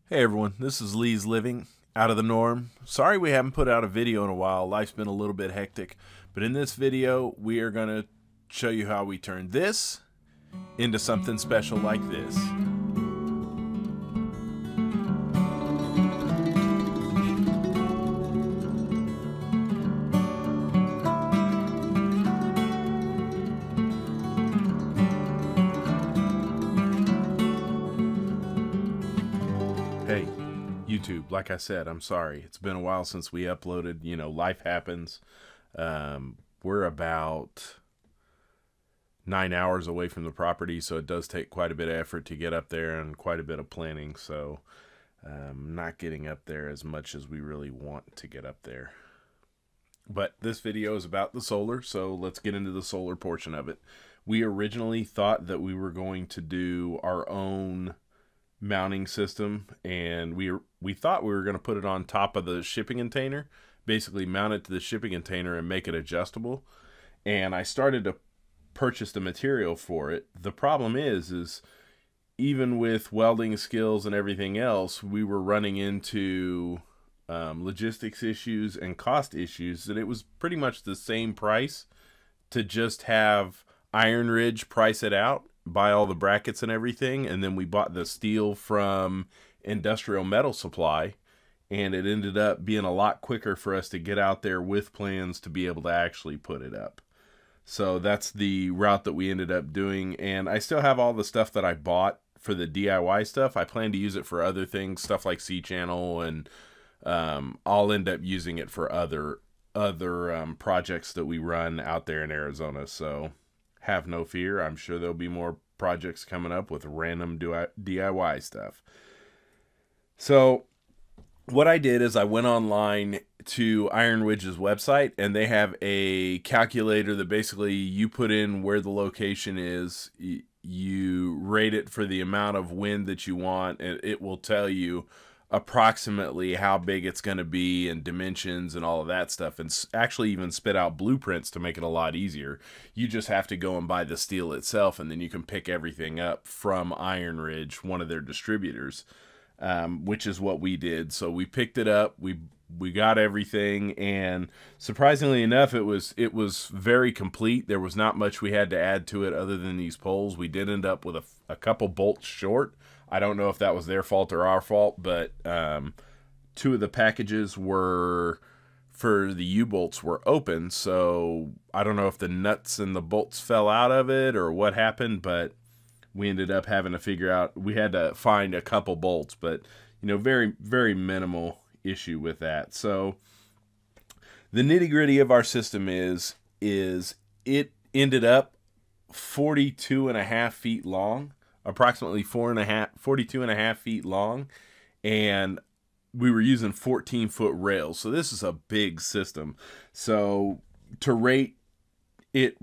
Hey everyone, this is Lee's Living, out of the norm. Sorry we haven't put out a video in a while. Life's been a little bit hectic. But in this video, we are going to show you how we turn this into something special like this. Hey, YouTube, like I said, I'm sorry. It's been a while since we uploaded. You know, life happens. We're about 9 hours away from the property, so it does take quite a bit of effort to get up there and quite a bit of planning. So, not getting up there as much as we really want to get up there. But this video is about the solar, so let's get into the solar portion of it. We originally thought that we were going to do our own mounting system, and we thought we were going to put it on top of the shipping container, basically mount it to the shipping container and make it adjustable. And I started to purchase the material for it. The problem is even with welding skills and everything else, we were running into logistics issues and cost issues, and it was pretty much the same price to just have Iron Ridge price it out, buy all the brackets and everything, and then we bought the steel from Industrial Metal Supply, and it ended up being a lot quicker for us to get out there with plans to be able to actually put it up. So that's the route that we ended up doing, and I still have all the stuff that I bought for the DIY stuff. I plan to use it for other things, stuff like C-Channel, and I'll end up using it for other projects that we run out there in Arizona. So have no fear. I'm sure there'll be more projects coming up with random DIY stuff. So what I did is I went online to Iron Ridge's website, and they have a calculator that basically you put in where the location is, you rate it for the amount of wind that you want, and it will tell you approximately how big it's going to be and dimensions and all of that stuff, and actually even spit out blueprints to make it a lot easier. You just have to go and buy the steel itself, and then you can pick everything up from Iron Ridge, one of their distributors, which is what we did. So we picked it up, we got everything, and surprisingly enough, it was very complete. There was not much we had to add to it other than these poles. We did end up with a couple bolts short. I don't know if that was their fault or our fault, but two of the packages were for the U-bolts were open, so I don't know if the nuts and the bolts fell out of it or what happened, but we ended up having to figure out, we had to find a couple bolts, but you know, very, very minimal issue with that. So the nitty-gritty of our system is it ended up 42.5 feet long, approximately 42.5 feet long, and we were using 14-foot rails. So this is a big system. So to rate it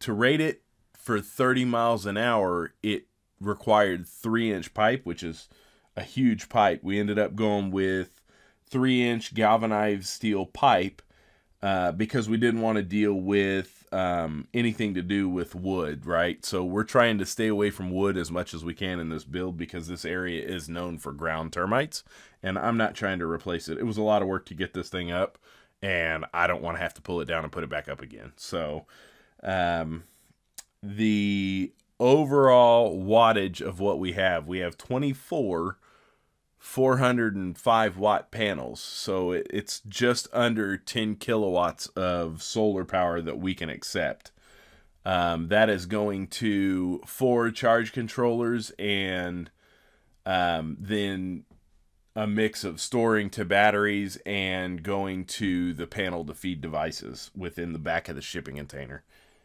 for 30 miles an hour, it required 3-inch pipe, which is a huge pipe. We ended up going with 3-inch galvanized steel pipe because we didn't want to deal with anything to do with wood, right? So we're trying to stay away from wood as much as we can in this build because this area is known for ground termites, and I'm not trying to replace it. It was a lot of work to get this thing up, and I don't want to have to pull it down and put it back up again. So the overall wattage of what we have 24 405 watt panels, so it's just under 10 kilowatts of solar power that we can accept. That is going to 4 charge controllers, and then a mix of storing to batteries and going to the panel to feed devices within the back of the shipping container.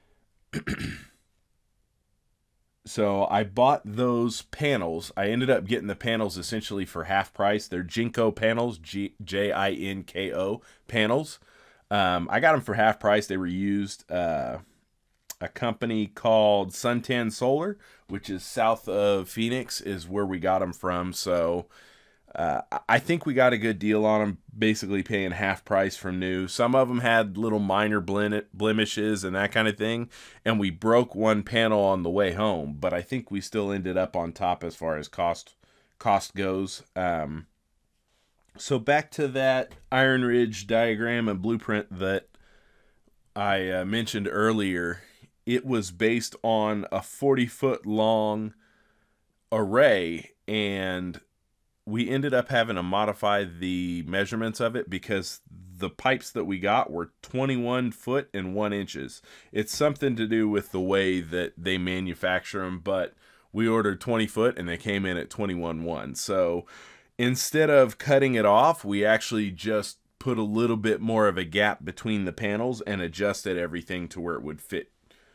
So I bought those panels. I ended up getting the panels essentially for half price. They're Jinko panels, Jinko panels. I got them for half price. They were used. A company called Suntan Solar, which is south of Phoenix, is where we got them from. So I think we got a good deal on them, basically paying half price from new. Some of them had little minor blemishes and that kind of thing, and we broke one panel on the way home, but I think we still ended up on top as far as cost cost goes. So back to that Iron Ridge diagram and blueprint that I mentioned earlier. It was based on a 40-foot long array, and we ended up having to modify the measurements of it because the pipes that we got were 21 foot and 1 inches. It's something to do with the way that they manufacture them, but we ordered 20 foot and they came in at 21.1. So instead of cutting it off, we actually just put a little bit more of a gap between the panels and adjusted everything to where it would fit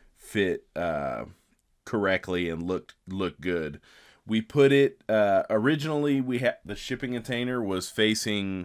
correctly and look good. We put it originally, we had the shipping container was facing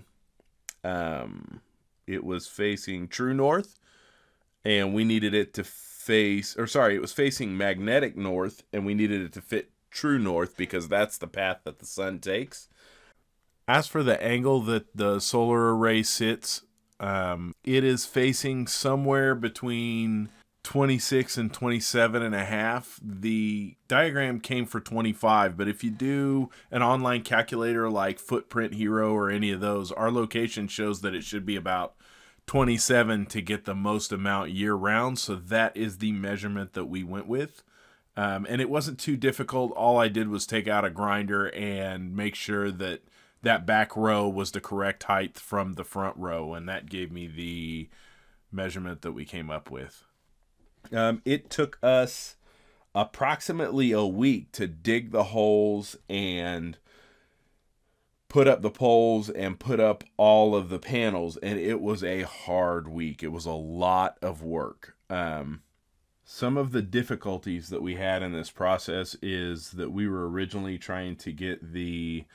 it was facing true north, and we needed it to face, or sorry, it was facing magnetic north, and we needed it to fit true north because that's the path that the sun takes. As for the angle that the solar array sits, it is facing somewhere between 26 and 27 and a half. The diagram came for 25, but if you do an online calculator like Footprint Hero or any of those, our location shows that it should be about 27 to get the most amount year round. So that is the measurement that we went with. And it wasn't too difficult. All I did was take out a grinder and make sure that that back row was the correct height from the front row, and that gave me the measurement that we came up with. It took us approximately a week to dig the holes and put up the poles and put up all of the panels, and it was a hard week. It was a lot of work. Some of the difficulties that we had in this process is that we were originally trying to get the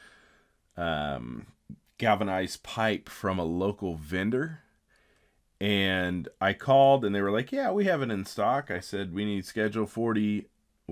galvanized pipe from a local vendor, and I called and they were like, yeah, we have it in stock. I said, we need schedule 40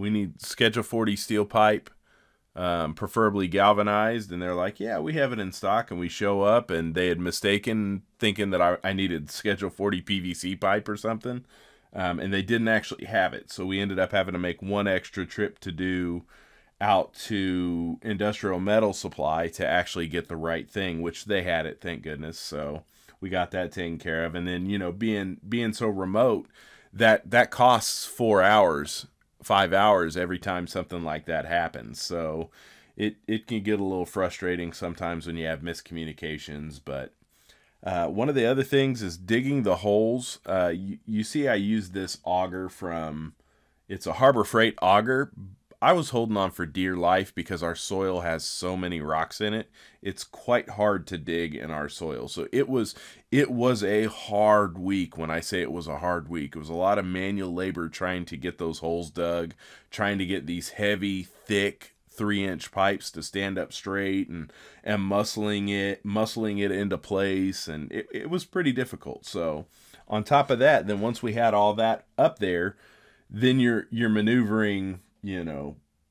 steel pipe, preferably galvanized. And they're like, yeah, we have it in stock. And we show up, and they had mistaken, thinking that I needed schedule 40 PVC pipe or something, and they didn't actually have it. So we ended up having to make one extra trip to do out to Industrial Metal Supply to actually get the right thing, which they had it, thank goodness. So we got that taken care of. And then, you know, being so remote, that costs 4 hours, 5 hours every time something like that happens. So it can get a little frustrating sometimes when you have miscommunications. But one of the other things is digging the holes. You see I used this auger from, it's a Harbor Freight auger. I was holding on for dear life because our soil has so many rocks in it. It's quite hard to dig in our soil. So it was a hard week. When I say it was a hard week, it was a lot of manual labor trying to get those holes dug, trying to get these heavy, thick 3-inch pipes to stand up straight, and muscling it into place. And it was pretty difficult. So on top of that, then once we had all that up there, then you're maneuvering, you know,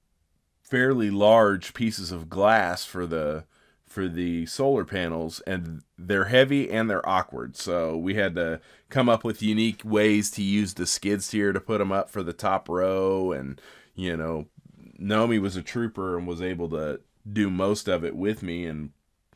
fairly large pieces of glass for the solar panels, and they're heavy and they're awkward. So we had to come up with unique ways to use the skid steer to put them up for the top row. And, you know, Naomi was a trooper and was able to do most of it with me, and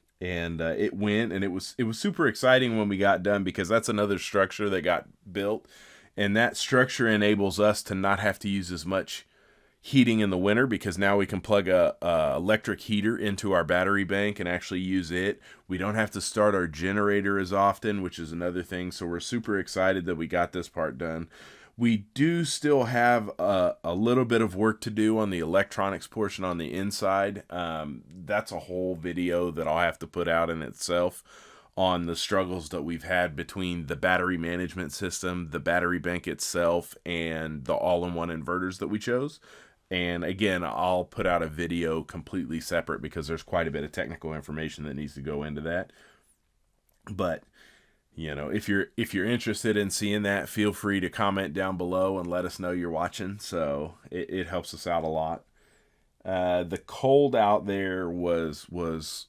it went, and it was super exciting when we got done, because that's another structure that got built, and that structure enables us to not have to use as much heating in the winter, because now we can plug a electric heater into our battery bank and actually use it. We don't have to start our generator as often, which is another thing. So we're super excited that we got this part done. We do still have a little bit of work to do on the electronics portion on the inside. That's a whole video that I'll have to put out in itself on the struggles that we've had between the battery management system, the battery bank itself, and the all-in-one inverters that we chose. And again, I'll put out a video completely separate because there's quite a bit of technical information that needs to go into that. But, you know, if you're interested in seeing that, feel free to comment down below and let us know you're watching. So it helps us out a lot. The cold out there was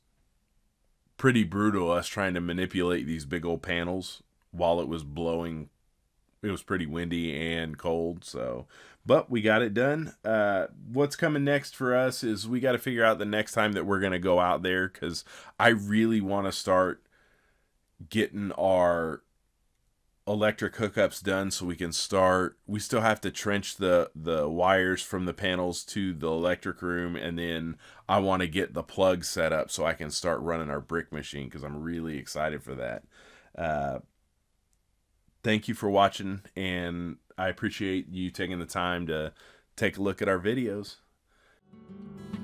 pretty brutal, us trying to manipulate these big old panels while it was blowing it was pretty windy and cold. So, but we got it done. What's coming next for us is we got to figure out the next time that we're going to go out there, because I really want to start getting our electric hookups done so we can start. We still have to trench the wires from the panels to the electric room, and then I want to get the plug set up so I can start running our brick machine, because I'm really excited for that. Thank you for watching, and I appreciate you taking the time to take a look at our videos.